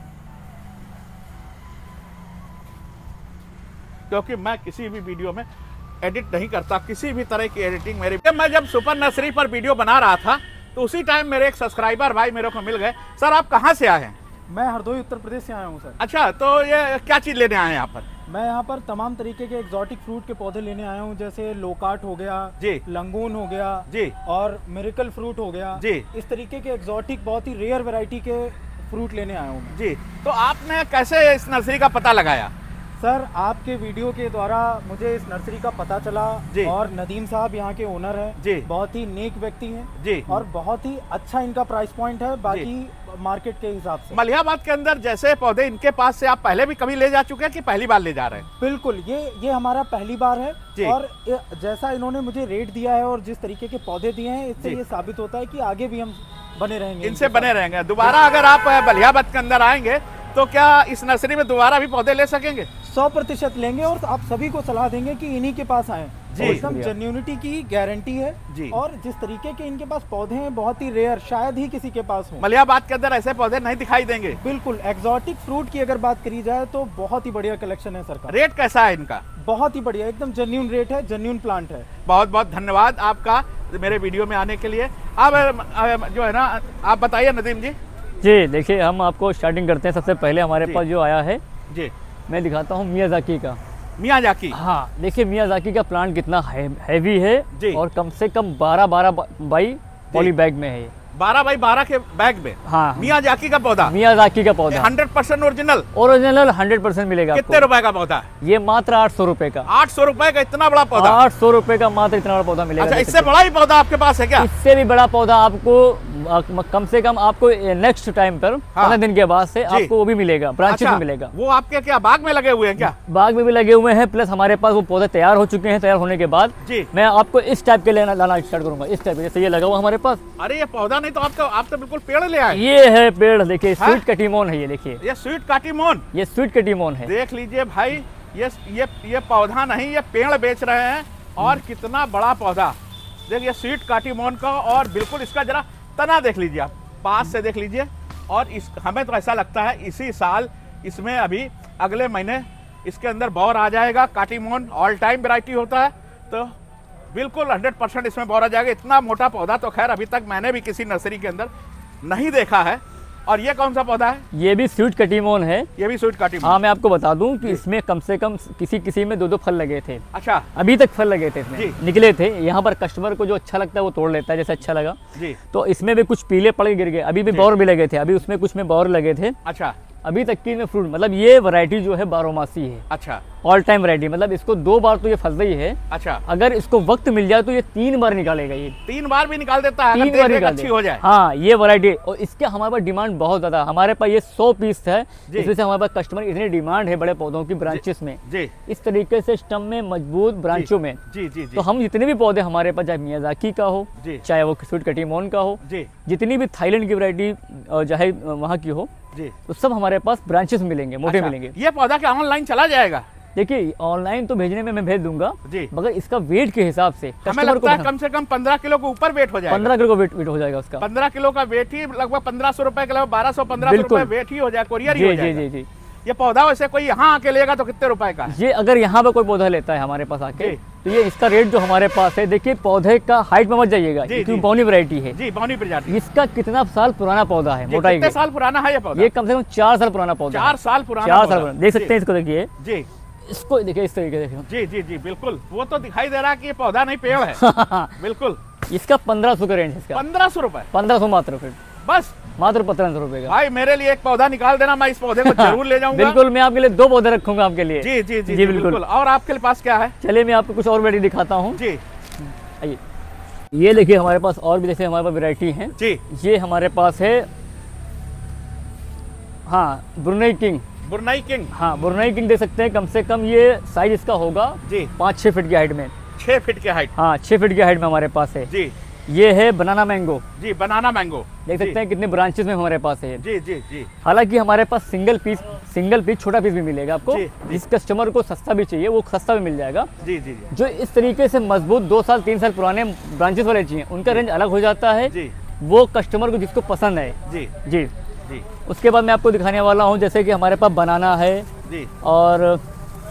क्योंकि मैं किसी भी वीडियो में एडिट नहीं करता, किसी भी तरह की एडिटिंग मेरी। मैं जब सुपर नर्सरी पर वीडियो बना रहा था तो उसी टाइम मेरे एक सब्सक्राइबर भाई मेरे को मिल गए। सर आप कहाँ से आए हैं? मैं हरदोई उत्तर प्रदेश से आया हूँ सर। अच्छा, तो ये क्या चीज़ लेने आए हैं यहाँ पर? मैं यहाँ पर तमाम तरीके के एक्सोटिक फ्रूट के पौधे लेने आया हूँ, जैसे लोकाट हो गया जी, लंगून हो गया जी, और मिरेकल फ्रूट हो गया जी। इस तरीके के एक्सोटिक बहुत ही रेयर वैरायटी के फ्रूट लेने आया हूँ जी। तो आपने कैसे इस नर्सरी का पता लगाया? सर आपके वीडियो के द्वारा मुझे इस नर्सरी का पता चला जी। और नदीम साहब यहाँ के ओनर हैं जी, बहुत ही नेक व्यक्ति हैं जी, और बहुत ही अच्छा इनका प्राइस पॉइंट है बाकी मार्केट के हिसाब से। मलिहाबाद के अंदर जैसे पौधे इनके पास से आप पहले भी कभी ले जा चुके हैं कि पहली बार ले जा रहे हैं? बिल्कुल, ये ये हमारा पहली बार है जी। और जैसा इन्होंने मुझे रेट दिया है और जिस तरीके के पौधे दिए हैं, इससे ये साबित होता है कि आगे भी हम बने रहेंगे, इनसे बने रहेंगे। दोबारा अगर आप मलिहाबाद के अंदर आएंगे तो क्या इस नर्सरी में दोबारा भी पौधे ले सकेंगे? सौ प्रतिशत लेंगे, और आप सभी को सलाह देंगे कि इन्हीं के पास आए जी। एकदम जेन्युइनिटी की गारंटी है जी। और जिस तरीके के इनके पास पौधे हैं बहुत ही रेयर, शायद ही किसी के पास हो। मलिहाबाद के अंदर ऐसे पौधे नहीं दिखाई देंगे। बिल्कुल, एक्सोटिक फ्रूट की अगर बात करी जाए तो बहुत ही बढ़िया कलेक्शन है सर का। रेट कैसा है इनका? बहुत ही बढ़िया, एकदम जेन्युइन रेट है, जेन्युइन प्लांट है। बहुत बहुत धन्यवाद आपका मेरे वीडियो में आने के लिए। अब जो है ना, आप बताइए नदीम जी। जी देखिए, हम आपको स्टार्टिंग करते हैं। सबसे पहले हमारे पास जो आया है जी, मैं दिखाता हूँ मियाजाकी का। मियाजाकी? हाँ, देखिए मियाजाकी का प्लांट कितना हैवी है जी। और कम से कम बारह बारह बाई पॉली बैग में है। बारह बाई बारह के बैग में? हाँ, मियाजाकी का पौधा? मियाजाकी का पौधा hundred percent original? Original hundred percent मिलेगा। कितने रुपए का पौधा? ये मात्र आठ सौ रुपए का। आठ सौ रुपए का इतना बड़ा पौधा? आठ सौ रुपए का मात्र इतना बड़ा पौधा मिलेगा। अच्छा, इससे बड़ा ही पौधा आपके पास है क्या? इससे भी बड़ा पौधा आपको कम से कम आपको नेक्स्ट टाइम पर हाँ। पंद्रह दिन के बाद से आपको वो भी मिलेगा, ब्रांचेस अच्छा, में मिलेगा। वो आपके क्या बाग में लगे हुए हैं क्या? बाग में भी लगे हुए हैं, प्लस हमारे पास वो पौधे तैयार हो चुके हैं। तैयार होने के बाद जी मैं आपको इस टाइप के लेना लाना स्टार्ट करूंगा। इस टाइप जैसे ये लगा हुआ हमारे पास। अरे ये पौधा नहीं तो आपका आप तो बिल्कुल पेड़ ले आए। ये है पेड़, देखिए स्वीट कटीमोन है। ये देखिए, ये स्वीट कटीमोन, ये स्वीट कटीमोन है। देख लीजिए भाई, ये ये ये पौधा नहीं, ये पेड़ बेच रहे हैं। और कितना बड़ा पौधा, देखिए स्वीट कटीमोन का। और बिल्कुल इसका जरा तना देख लीजिए, आप पास से देख लीजिए, और इस हमें तो ऐसा लगता है इसी साल इसमें अभी अगले महीने इसके अंदर बौर आ जाएगा। काटीमोन ऑल टाइम वैरायटी होता है, तो बिल्कुल हंड्रेड परसेंट इसमें बौर आ जाएगा। इतना मोटा पौधा तो खैर अभी तक मैंने भी किसी नर्सरी के अंदर नहीं देखा है। और ये कौन सा पौधा है? ये भी स्वीट काटीमोन है। ये भी स्वीट काटीमोन। हाँ, मैं आपको बता दूं कि इसमें कम से कम किसी किसी में दो दो फल लगे थे। अच्छा, अभी तक फल लगे थे इसमें, निकले थे। यहाँ पर कस्टमर को जो अच्छा लगता है वो तोड़ लेता है, जैसे अच्छा लगा जी। तो इसमें भी कुछ पीले पड़ के गिर गए, अभी भी बौर भी लगे थे, अभी उसमें कुछ में बौर लगे थे। अच्छा, अभी तक की में फ्रूट, मतलब ये वैरायटी जो है बारहमासी है। अच्छा, ऑल टाइम वैरायटी, मतलब इसको दो बार तो ये फलता ही है। अच्छा, अगर इसको वक्त मिल जाए तो ये तीन बार निकालेगा। ये तीन बार भी निकाल देता है, तीन अगर बार निकाल अच्छी हो जाए। हाँ, ये वैरायटी। और इसके हमारे पास डिमांड बहुत ज्यादा, हमारे पास ये सौ पीस है, इस वजह से हमारे पास कस्टमर इतनी डिमांड है बड़े पौधों की ब्रांचेस में जी। इस तरीके से स्टम में मजबूत ब्रांचों में जी, जी, जी। तो हम जितने भी पौधे हमारे पास, चाहे मियाजाकी का हो, चाहे वो स्वीट काटीमोन का हो, जितनी भी थाईलैंड की वैरायटी चाहे वहाँ की हो जी, तो सब हमारे पास ब्रांचेस मिलेंगे, मोटे अच्छा, मिलेंगे। ये पौधा क्या ऑनलाइन चला जाएगा? देखिए, ऑनलाइन तो भेजने में मैं भेज दूंगा जी, मगर इसका वेट के हिसाब से हमें लगता है कम से कम पंद्रह किलो के ऊपर वेट हो जाएगा। पंद्रह किलो का वेट, वेट हो जाएगा उसका। पंद्रह किलो का वेट ही लगभग पंद्रह सौ रुपए के लगभग बारह सौ पंद्रह सौ रुपए वेट ही हो जाए, कोरियर ही हो जाएगा। जी जी जी। ये पौधा वैसे कोई यहाँ आके लेगा तो कितने रुपए का? ये अगर यहाँ पे कोई पौधा लेता है हमारे पास आके, तो ये इसका रेट जो हमारे पास है, देखिए पौधे का हाइट में मत जाइएगा, क्योंकि बौनी वैरायटी है जी, बौनी प्रजाति। इसका कितना साल पुराना पौधा है, मोटाई कितने साल पुराना है ये पौधा? ये कम से कम चार साल पुराना पौधा। चार साल पुराना, चार साल पुराना, देख सकते हैं इसको, देखिए जी, इसको देखिए इस तरीके से। जी जी जी बिल्कुल, वो तो दिखाई दे रहा है कि ये पौधा नहीं पेड़ है। बिल्कुल। इसका पंद्रह सौ का रेंज है, इसका पंद्रह सौ रुपए, पंद्रह सौ मात्र, फिर बस मात्र पंद्रह सौ रुपए का। भाई मेरे लिए एक पौधा निकाल देना, मैं इस पौधे को जरूर ले जाऊंगा। बिल्कुल, मैं आपके लिए दो पौधे रखूंगा आपके लिए। जी जी जी, जी बिल्कुल। और आपके पास क्या है? चलिए मैं आपको कुछ और वैरायटी दिखाता हूँ जी। आइए, ये देखिए हमारे पास और भी जैसे हमारे पास वैरायटी है जी। ये हमारे पास है, हाँ, ब्रुनेई किंग। ब्रुनेई किंग, हाँ, ब्रुनेई किंग देख सकते हैं। कम से कम ये साइज इसका होगा जी पाँच छः फीट की हाइट में। छः फीट की हाइट? हाँ, छः फीट की हाइट में हमारे पास है जी। ये है बनाना मैंगो जी, बनाना मैंगो देख सकते हैं कितने ब्रांचेस में हमारे पास है जी जी जी। हालांकि हमारे पास सिंगल पीस सिंगल पीस छोटा पीस भी मिलेगा आपको, जिस कस्टमर को सस्ता भी चाहिए वो सस्ता भी मिल जाएगा जी जी। जो इस तरीके से मजबूत दो साल तीन साल पुराने ब्रांचेस वाले चाहिए, उनका रेंज अलग हो जाता है जी। वो कस्टमर को जिसको पसंद है जी जी जी। उसके बाद मैं आपको दिखाने वाला हूँ, जैसे कि हमारे पास बनाना है जी, और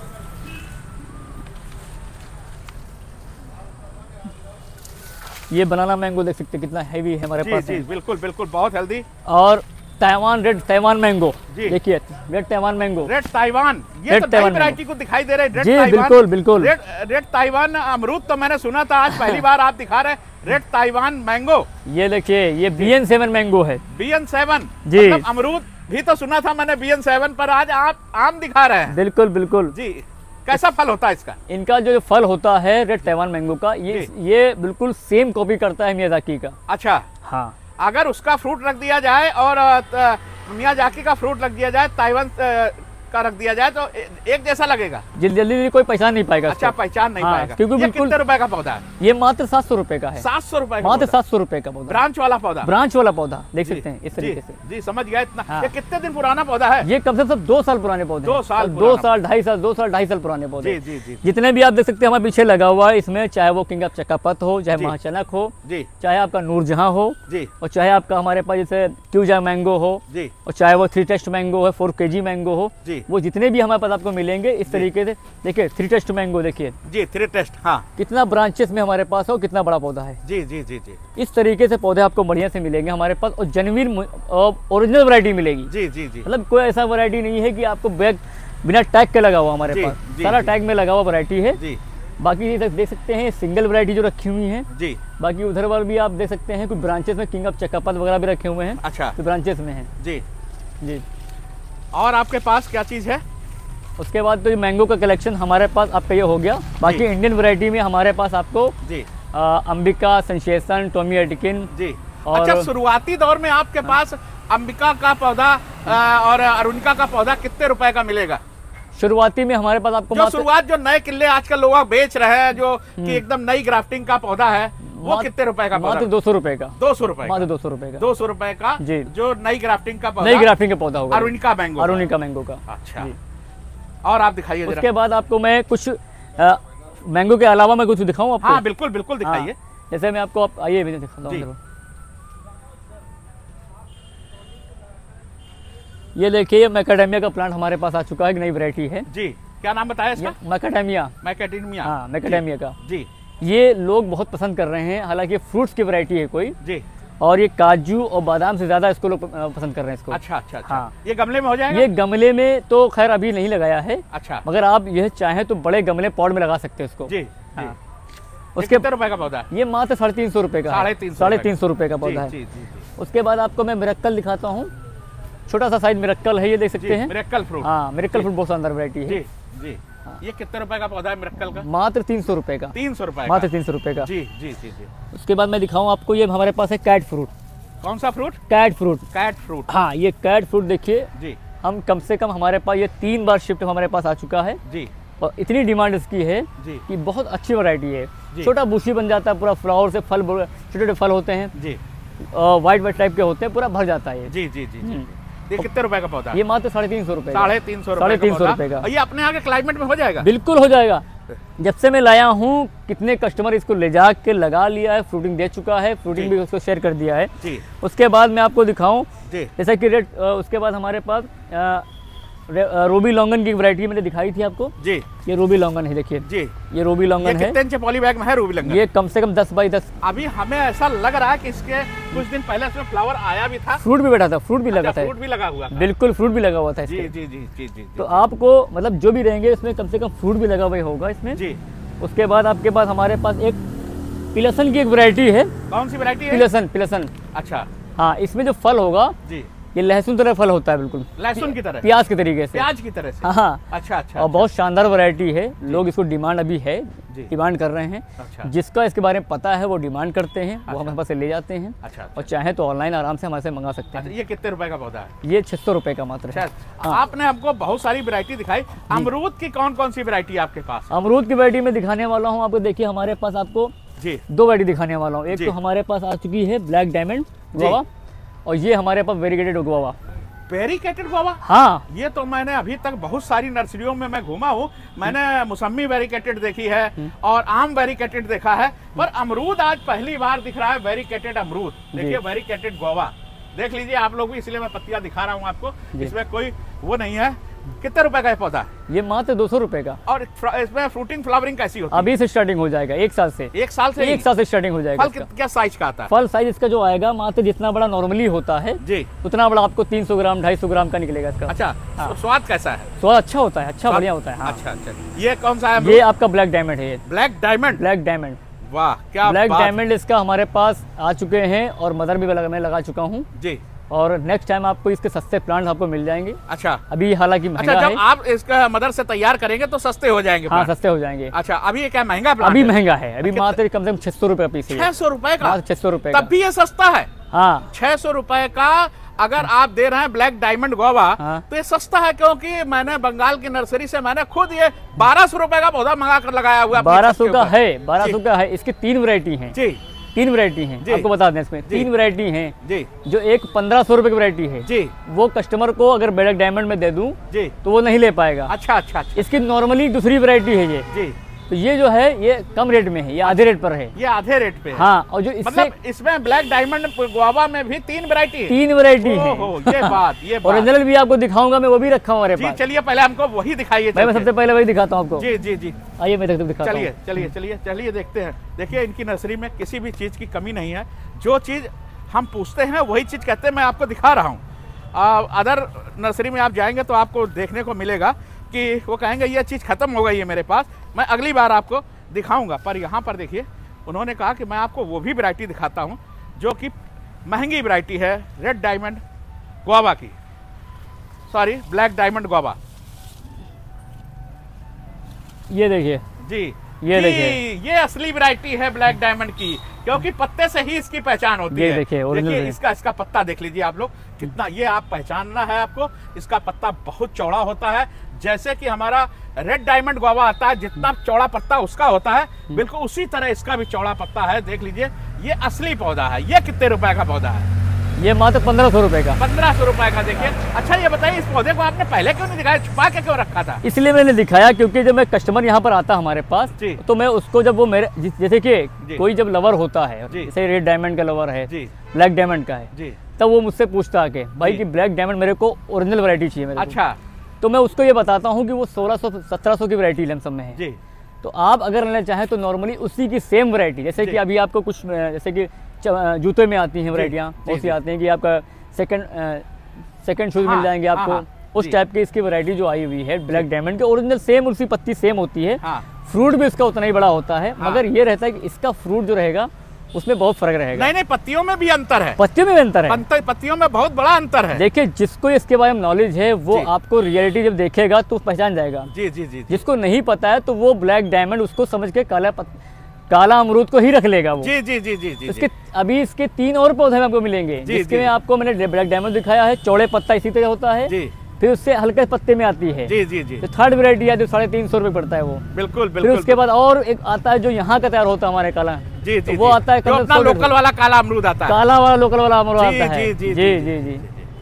ये बनाना मैंगो देख सकते हैं कितना हैवी है हमारे पास। जी, बिल्कुल बिल्कुल, बहुत हेल्दी। और ताइवान रेड ताइवान मैंगो, देखिए red Taiwan mango, red Taiwan, ये तो नई वैरायटी को दिखाई दे रहे हैं। जी बिल्कुल बिल्कुल। रेड रेड ताइवान अमरूद तो मैंने सुना था, आज पहली बार आप दिखा रहे हैं रेड ताइवान मैंगो। ये देखिए, ये बी एन सेवन मैंगो है। बी एन सेवन जी, मतलब अमरूद भी तो सुना था मैंने बी एन सेवन पर, आज आप आम दिखा रहे हैं। बिल्कुल बिल्कुल जी। कैसा फल होता है इसका? इनका जो फल होता है रेड ताइवान मैंगो का, ये ये बिल्कुल सेम कॉपी करता है मियाजाकी का। अच्छा, हाँ। अगर उसका फ्रूट रख दिया जाए और मियाजाकी का फ्रूट रख दिया जाए, ताइवान का रख दिया जाए, तो एक जैसा लगेगा? जल्दी जल्दी कोई पहचान नहीं पाएगा। अच्छा, पहचान नहीं हाँ, पाएगा, क्योंकि ये कितने रुपए का पौधा है? ये मात्र सात सौ रुपए का है। सात सौ रुपए मात्र सात सौ रुपए का पौधा, ब्रांच वाला पौधा। ब्रांच वाला पौधा देख सकते हैं इस तरीके से जी, समझ गया। इतना हाँ। ये कितने दिन पुराना पौधा है? ये कम से कम दो साल पुराने पौधे, दो साल दो साल ढाई साल दो साल ढाई साल पुराने पौधे जी जी। जितने भी आप देख सकते हैं हमारे पीछे लगा हुआ है, इसमें चाहे वो किंग ऑफ चक्कापत हो, चाहे महाचनक हो जी, चाहे आपका नूरजहां हो जी, और चाहे आपका हमारे पास जैसे क्यूजा मैंगो हो जी, और चाहे वो थ्री टेस्ट मैंगो है, फोर के जी मैंगो हो जी, वो जितने भी हमारे पास आपको मिलेंगे इस तरीके से। देखिए थ्री टेस्ट मैंगो, देखिए जी, थ्री टेस्ट, हाँ, कितना ब्रांचेस में हमारे पास हो, कितना बड़ा पौधा है जी जी जी जी। इस तरीके से पौधे आपको बढ़िया से मिलेंगे हमारे पास, और जेन्युइन ओरिजिनल वैरायटी मिलेगी जी जी जी। मतलब कोई ऐसा वैरायटी नहीं है कि आपको बैग बिना टैग के लगा हुआ, हमारे पास सारा टैग में लगा हुआ वैरायटी है जी। बाकी देख सकते हैं सिंगल वैरायटी जो रखी हुई है जी। बाकी उधर वाल भी आप देख सकते हैं कुछ ब्रांचेस में किंग ऑफ चक्कापत वगैरह भी रखे हुए हैं। अच्छा, तो ब्रांचेस में है जी जी। और आपके पास क्या चीज़ है? उसके बाद तो ये मैंगो का कलेक्शन हमारे पास आपका ये हो गया। बाकी इंडियन वैरायटी में हमारे पास आपको जी अंबिका, सेंसेशन, टॉमी एटकिन जी। और अच्छा, शुरुआती दौर में आपके हाँ। पास अंबिका का पौधा और अरुणिका का पौधा कितने रुपए का मिलेगा? शुरुआती में हमारे पास आपको जो शुरुआत जो नए किले आजकल लोग बेच रहे हैं, जो कि एकदम नई ग्राफ्टिंग का पौधा है, वो कितने रुपए का? मात्र दो सौ रुपए का। दो सौ रुपए मात्र दो सौ रुपए का। दो सौ रुपए का जी, जो नई ग्राफ्टिंग का पौधा, नई ग्राफ्टिंग का पौधा होगा, अरुणिका मैंगो, अरुणिका मैंगो का। अच्छा, और आप दिखाइए। उसके बाद आपको मैं कुछ आ, मैंगो के अलावा मैं कुछ दिखाऊं आपको? हाँ बिल्कुल बिल्कुल दिखाइए। जैसे मैं आपको, आप आइए दिखाता हूँ। ये देखिए मैकाडेमिया का प्लांट हमारे पास आ चुका है, एक नई वैरायटी है जी। क्या नाम बताया इसका? मैकाडेमिया। मैकाडेमिया, हाँ मैकाडेमिया का जी। ये लोग बहुत पसंद कर रहे हैं, हालांकि फ्रूट्स की वैरायटी है कोई जी, और ये काजू और बादाम से ज्यादा इसको लोग पसंद कर रहे हैं इसको। अच्छा अच्छा अच्छा। हाँ। ये गमले में हो जाएगा? ये गमले में तो खैर अभी नहीं लगाया है। अच्छा। मगर आप यह चाहें तो बड़े गमले पॉट में लगा सकते हैं इसको। जी, हाँ। जी। उसके कितने रुपए का पौधा है? ये मात्र साढ़े तीन सौ रुपए का साढ़े तीन सौ साढ़े तीन सौ रुपए का पौधा है। उसके बाद आपको मैं मिरेक्कल दिखाता हूँ, छोटा सा साइज मिरेक्कल है, ये देख सकते हैं। Miracle fruit. हाँ मिरेक्कल फ्रूट बहुत शानदार वैरायटी है। जी जी। ये कितने रुपए का पौधा है मिरेक्कल का? मात्र तीन सौ रुपए का। तीन सौ रुपए मात्र तीन सौ रुपए का। जी जी जी जी। उसके बाद मैं दिखाऊँ आपको, ये हमारे पास है कैट फ्रूट। कौन सा fruit? Cat fruit. Cat fruit. हाँ ये कैट फ्रूट देखिए जी, हम कम से कम हमारे पास ये तीन बार शिफ्ट हमारे पास आ चुका है जी, और इतनी डिमांड इसकी है जी कि बहुत अच्छी वैरायटी है। छोटा बुशी बन जाता है पूरा, फ्लावर से फल छोटे छोटे फल होते हैं जी, वाइट वाइट टाइप के होते हैं, पूरा भर जाता है। जी जी जी जी। ये कितने रुपए का पौधा? ये मात्र साढ़े तीन सौ रुपए साढ़े तीन सौ साढ़े तीन सौ रुपए का। ये अपने यहाँ के क्लाइमेट में हो जाएगा? बिल्कुल हो जाएगा। जब से मैं लाया हूँ कितने कस्टमर इसको ले जा के लगा लिया है, फ्रूटिंग दे चुका है, फ्रूटिंग भी उसको शेयर कर दिया है जी। उसके बाद मैं आपको दिखाऊं, जी, जैसा कि रेट उसके बाद हमारे पास आ, रूबी लॉन्गन की वैरायटी मैंने दिखाई थी आपको जी। ये रूबी लॉन्गन है, देखिए जी, ये रूबी लॉन्गन है। कितने इंच पॉली बैग में है रूबी लॉन्गन? ये कम से कम दस बाई दस। अभी हमें ऐसा लग रहा है कि इसके कुछ दिन पहले इसमें फ्लावर आया भी था, फ्रूट भी बैठा था, फ्रूट भी लगा था, फ्रूट भी लगा हुआ था। बिल्कुल फ्रूट भी लगा हुआ था। जी जी जी जी जी। तो आपको मतलब जो भी रहेंगे इसमें कम से कम फ्रूट भी लगा हुआ होगा इसमें जी। उसके बाद आपके पास हमारे पास एक पिलसन की एक वैरायटी है। कौन सी वैरायटी है? पिलसन। पिलसन। अच्छा। हाँ इसमें जो फल होगा जी, ये लहसुन तरह फल होता है, बिल्कुल लहसुन की तरह, प्याज के तरीके से। प्याज की तरह से। हाँ अच्छा अच्छा। और बहुत शानदार वैरायटी है, लोग इसको डिमांड अभी है, डिमांड कर रहे हैं। अच्छा। जिसका इसके बारे में पता है वो डिमांड करते हैं, वो हमारे पास से ले जाते हैं। अच्छा। और चाहे तो ऑनलाइन आराम से हमारे से मंगा सकते हैं। ये कितने रुपए का पौधा है? ये छह सौ रुपए का मात्र है। आपने हमको बहुत सारी वैरायटी दिखाई, अमरूद की कौन कौन सी वैरायटी आपके पास? अमरूद की वैरायटी में दिखाने वाला हूँ आपको। देखिए हमारे पास आपको जी दो वैरायटी दिखाने वाला हूँ। एक तो हमारे पास आ चुकी है ब्लैक डायमंड गुआवा, और ये हमारे पास वेरीगेटेड गुआवा। Variegated guava? हाँ ये तो मैंने अभी तक बहुत सारी नर्सरियों में मैं घूमा हूँ, मैंने मौसमी वेरीगेटेड देखी है और आम वेरीगेटेड देखा है, पर अमरूद आज पहली बार दिख रहा है वेरीगेटेड अमरूद। देखिए वेरीगेटेड गुआवा देख लीजिए आप लोग भी, इसलिए मैं पत्तियां दिखा रहा हूँ आपको, इसमें कोई वो नहीं है। कितने रुपए का है पौधा? ये मात्र दो सौ रुपए का। और इसमें फ्रूटिंग फ्लावरिंग कैसी होती है? अभी से स्टार्टिंग हो जाएगा, एक साल से। एक साल से एक साल से स्टार्टिंग हो जाएगा। फल क्या साइज का आता है? फल साइज इसका जो आएगा मात्र जितना बड़ा नॉर्मली होता है जी, उतना बड़ा आपको तीन सौ ग्राम ढाई सौ ग्राम का निकलेगा इसका। अच्छा। हाँ। स्वाद कैसा है? स्वाद अच्छा होता है, अच्छा बढ़िया होता है। हाँ। अच्छा अच्छा। ये कौन सा है? ये आपका ब्लैक डायमंड है। Black diamond? Black diamond. वाह क्या ब्लैक डायमंड इसका हमारे पास आ चुके हैं और मदर भी मैं लगा चुका हूँ जी। और नेक्स्ट टाइम आपको इसके सस्ते प्लांट आपको मिल जाएंगे। अच्छा। अभी हालांकि महंगा अच्छा, है। जब आप इसका मदर से तैयार करेंगे तो सस्ते हो जाएंगे? हाँ सस्ते हो जाएंगे। अच्छा, अभी ये क्या महंगा प्लांट? अभी महंगा है, अभी मात्र कम से कम छह सौ रुपए पीस है। छह सौ रुपए का? छह सौ रुपए। तब भी ये सस्ता है? हाँ छह सौ रुपए का अगर आप दे रहे हैं ब्लैक डायमंड गुआवा, हाँ। तो ये सस्ता है, क्योंकि मैंने बंगाल की नर्सरी से मैंने खुद ये बारह सौ रुपए का पौधा मंगा कर लगाया हुआ। बारह सौ का है, बारह सौ का है। इसकी तीन वैरायटी है जी, तीन वैरायटी हैं, आपको बता दें इसमें तीन वैरायटी हैं जी। जो एक पंद्रह सौ रुपए की वैरायटी है जी, वो कस्टमर को अगर ब्लैक डायमंड में दे दूं जी तो वो नहीं ले पाएगा। अच्छा अच्छा, अच्छा। इसकी नॉर्मली दूसरी वैरायटी है ये जी, तो ये जो है ये कम रेट में है, ये आधे रेट पर है। ये आधे रेट पे है। हाँ, और जो इससे मतलब इसमें ब्लैक डायमंड गुआवा में भी तीन वैरायटी है। तीन वैरायटी है। ये बात ये ओरिजिनल भी आपको दिखाऊंगा मैं, वो भी रखा हूँ हमारे पास। चलिए पहले हमको वही दिखाइए। मैं सबसे पहले वही दिखाता हूँ आपको। जी जी जी, आइए मैं दिखाता हूँ। चलिए चलिए चलिए चलिए देखते हैं। देखिए इनकी नर्सरी में किसी भी चीज की कमी नहीं है, जो चीज हम पूछते हैं वही चीज कहते हैं। मैं आपको दिखा रहा हूँ, अदर नर्सरी में आप जाएंगे तो आपको देखने को मिलेगा कि वो कहेंगे ये चीज खत्म हो गई है मेरे पास, मैं अगली बार आपको दिखाऊंगा। पर यहाँ पर देखिए उन्होंने कहा कि मैं आपको वो भी वैरायटी दिखाता हूँ जो कि महंगी वैरायटी है, रेड डायमंड गुआवा की, सॉरी ब्लैक डायमंड गुआवा। ये देखिए जी, ये देखिए, ये असली वैरायटी है ब्लैक डायमंड की, क्योंकि पत्ते से ही इसकी पहचान होती ये है। देखिए, देखिए इसका इसका पत्ता देख लीजिए आप लोग कितना, ये आप पहचानना है आपको। इसका पत्ता बहुत चौड़ा होता है, जैसे कि हमारा रेड डायमंड गुआवा आता है, जितना चौड़ा पत्ता उसका होता है बिल्कुल उसी तरह इसका भी चौड़ा पत्ता है। देख लीजिए ये असली पौधा है। ये कितने रुपए का पौधा है? ये मात्र पंद्रह सौ रुपए का। पंद्रह सौ रुपए का। देखिए, अच्छा ये बताइए इस पौधे को आपने पहले क्यों नहीं दिखाया, छुपा के क्यों रखा था? इसलिए मैंने दिखाया क्योंकि जब मैं कस्टमर यहाँ पर आता हमारे पास तो मैं उसको, जब वो मेरे जैसे कि कोई जब लवर होता है, जैसे रेड डायमंड का लवर है, ब्लैक डायमंड का है, तब वो मुझसे पूछता आके भाई कि ब्लैक डायमंड मेरे को ओरिजिनल वैरायटी चाहिए मेरे अच्छा को। तो मैं उसको ये बताता हूँ कि वो सोलह सौ सत्रह सौ की वैरायटी लमसम में है जी। तो आप अगर लेना चाहें तो नॉर्मली उसी की सेम वैरायटी, जैसे कि अभी आपको कुछ जैसे कि जूते में आती हैं वैरायटियाँ, बहुत सी आती हैं कि आपका सेकंड सेकंड शूज मिल जाएंगे आपको, उस टाइप की इसकी वैरायटी जो आई हुई है ब्लैक डायमंड के ओरिजिनल सेम उसकी पत्ती सेम होती है, फ्रूट भी इसका उतना ही बड़ा होता है, मगर ये रहता है कि इसका फ्रूट जो रहेगा उसमें बहुत फर्क रहेगा। नहीं नहीं पत्तियों में भी अंतर है, पत्तियों में भी अंतर है, पत्तियों में बहुत बड़ा अंतर है। देखिए जिसको इसके बारे में नॉलेज है वो आपको रियलिटी जब देखेगा तो पहचान जाएगा। जी जी जी। जिसको नहीं पता है तो वो ब्लैक डायमंड उसको समझ के काला पत... काला अमरूद को ही रख लेगा वो। जी जी जी जी जी। इसके अभी इसके तीन और पौधे में आपको मिलेंगे, जिसके में आपको मैंने ब्लैक डायमंड दिखाया है, चौड़े पत्ता इसी तरह होता है, फिर उससे हल्के पत्ते में आती है जी जी जी। तो थर्ड वैरायटी है जो साढ़े तीन सौ रुपए पड़ता है वो। बिल्कुल बिल्कुल। फिर उसके बाद और एक आता है जो यहाँ का तैयार होता है हमारे काला जी जी, तो वो आता है जो अपना लोकल वाला काला अमरूद आता है, काला वाला लोकल वाला अमरूद आता है। जी जी जी जी जी।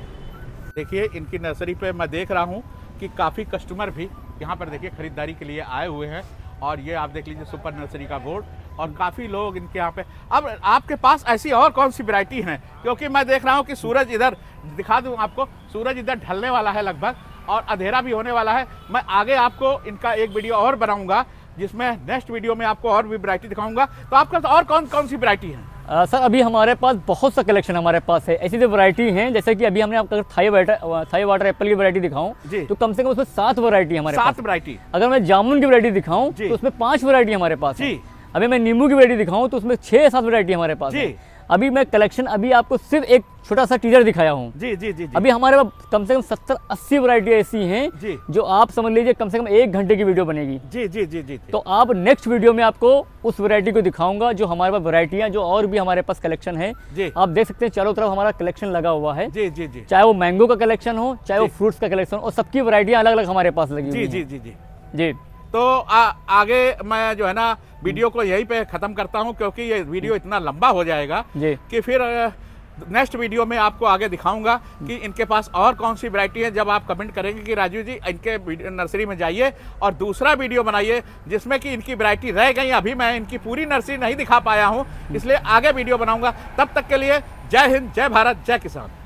देखिए इनकी नर्सरी पे मैं देख रहा हूँ कि काफी कस्टमर भी यहाँ पर देखिए खरीदारी के लिए आए हुए हैं, और ये आप देख लीजिए सुपर नर्सरी का बोर्ड, और काफ़ी लोग इनके यहाँ पे। अब आपके पास ऐसी और कौन सी वैरायटी है, क्योंकि मैं देख रहा हूँ कि सूरज इधर दिखा दूँ आपको, सूरज इधर ढलने वाला है लगभग और अंधेरा भी होने वाला है। मैं आगे आपको इनका एक वीडियो और बनाऊंगा जिसमें नेक्स्ट वीडियो में आपको और भी वैरायटी दिखाऊंगा। तो आपके पास और कौन कौन सी वैरायटी है? आ, सर अभी हमारे पास बहुत सा कलेक्शन हमारे पास है, ऐसी जो वैरायटी हैं, जैसे कि अभी हमने आपको Thai water Thai water apple की वैरायटी दिखाऊं तो कम से कम उसमें सात वैरायटी हमारे सात पास वैरायटी। अगर मैं जामुन की वैरायटी दिखाऊं तो उसमें पांच वैरायटी हमारे पास है। अभी मैं नींबू की वैरायटी दिखाऊं तो उसमें छह सात वैरायटी हमारे पास है। अभी मैं कलेक्शन अभी आपको सिर्फ एक छोटा सा टीजर दिखाया हूँ। जी, जी जी जी। अभी हमारे पास कम से कम सत्तर अस्सी वैरायटी ऐसी हैं जो आप समझ लीजिए कम से कम एक घंटे की वीडियो बनेगी। जी जी जी जी। तो आप नेक्स्ट वीडियो में आपको उस वैरायटी को दिखाऊंगा जो हमारे पास वैरायटियां जो और भी हमारे पास कलेक्शन है। आप देख सकते हैं चारों तरफ हमारा कलेक्शन लगा हुआ है। जी जी जी। चाहे वो मैंगो का कलेक्शन हो, चाहे वो फ्रूट्स का कलेक्शन हो, और सबकी वैरायटियां अलग अलग हमारे पास लगी हुई जी जी जी जी। तो आ, आगे मैं जो है ना वीडियो को यहीं पे खत्म करता हूं, क्योंकि ये वीडियो इतना लंबा हो जाएगा कि फिर नेक्स्ट वीडियो में आपको आगे दिखाऊंगा कि इनके पास और कौन सी वैरायटी है। जब आप कमेंट करेंगे कि राजू जी इनके नर्सरी में जाइए और दूसरा वीडियो बनाइए जिसमें कि इनकी वैरायटी रह गई, अभी मैं इनकी पूरी नर्सरी नहीं दिखा पाया हूं, इसलिए आगे वीडियो बनाऊंगा। तब तक के लिए जय हिंद, जय भारत, जय किसान।